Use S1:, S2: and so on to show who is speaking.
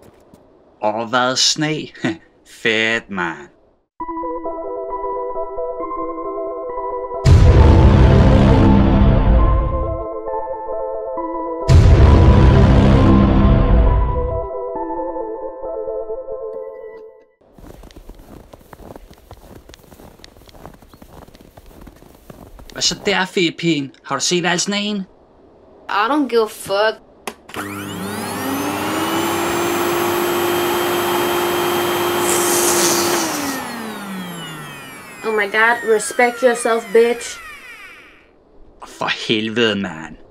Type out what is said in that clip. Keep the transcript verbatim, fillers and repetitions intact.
S1: Og hvad sne? Fedt, man. Hvad så der, fedpigen? Har du set al sneen?
S2: I don't give a fuck. Oh my god, respect yourself, bitch.
S1: For helvede, man.